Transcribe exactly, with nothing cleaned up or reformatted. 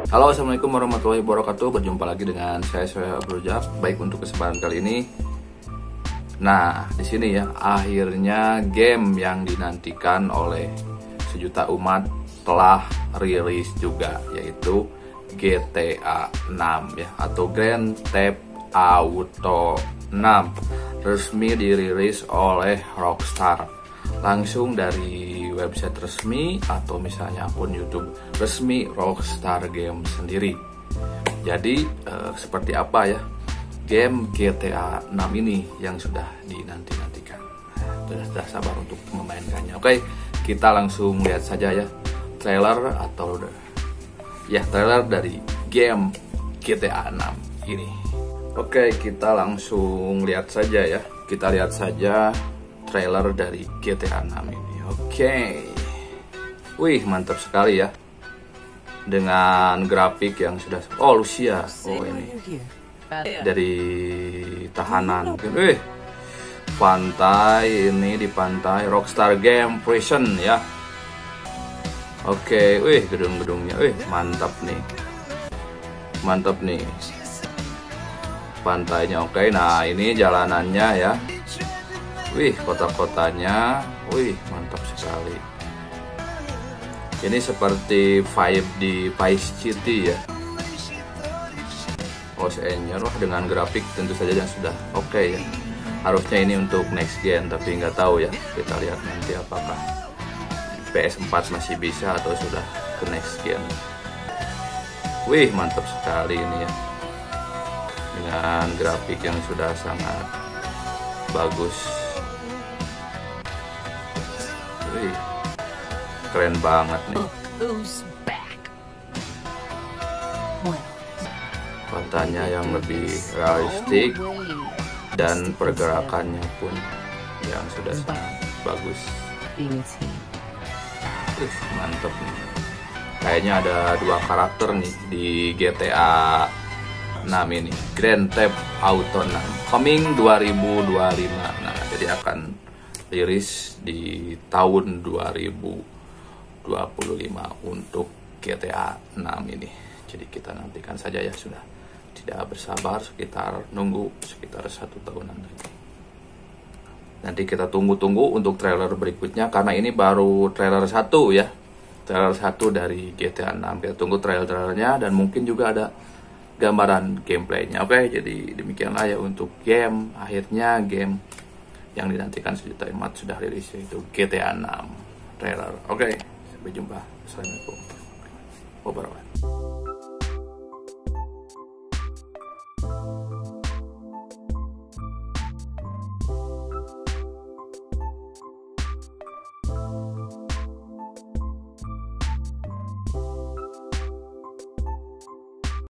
Halo, assalamualaikum warahmatullahi wabarakatuh. Berjumpa lagi dengan saya, saya Rojak. Baik, untuk kesempatan kali ini, nah di sini ya, akhirnya game yang dinantikan oleh sejuta umat telah rilis juga, yaitu G T A enam ya, atau Grand Theft Auto enam, resmi dirilis oleh Rockstar langsung dari website resmi atau misalnya akun YouTube resmi Rockstar Game sendiri. Jadi eh, seperti apa ya game G T A enam ini yang sudah dinanti-nantikan. Sudah, sudah sabar untuk memainkannya. Oke, kita langsung lihat saja ya trailer atau ya trailer dari game G T A enam ini. Oke, kita langsung lihat saja ya. Kita lihat saja trailer dari G T A enam ini. Oke. Wih, mantap sekali ya. Dengan grafik yang sudah oh Lucia. Oh ini. Dari tahanan. Wih. Pantai ini di pantai Rockstar Game Prison ya. Oke, wih gedung-gedungnya. Wih, mantap nih. Mantap nih. Pantainya oke. Nah, ini jalanannya ya. Wih, kota-kotanya, wih mantap sekali. Ini seperti vibe di Vice City ya. Los Angeles dengan grafik tentu saja yang sudah oke okay ya. Harusnya ini untuk next gen, tapi nggak tahu ya. Kita lihat nanti apakah P S empat masih bisa atau sudah ke next gen. Wih, mantap sekali ini ya. Dengan grafik yang sudah sangat bagus. Wih, keren banget nih. Kotanya yang lebih realistik dan pergerakannya pun yang sudah sangat bagus. Wih, mantep nih. Kayaknya ada dua karakter nih di G T A enam ini, Grand Theft Auto enam, coming dua ribu dua puluh lima. Nah, jadi akan rilis di tahun dua ribu dua puluh lima untuk G T A enam ini. Jadi kita nantikan saja ya, sudah tidak bersabar, sekitar nunggu sekitar satu tahunan lagi. Nanti kita tunggu-tunggu untuk trailer berikutnya, karena ini baru trailer satu ya, trailer satu dari G T A enam. Kita tunggu trailer-trailernya dan mungkin juga ada gambaran gameplaynya. Oke, jadi demikianlah ya untuk game. Akhirnya game yang dinantikan sejuta umat sudah rilis, yaitu G T A enam trailer. Oke, sampai jumpa. Assalamualaikum warahmatullahi wabarakatuh.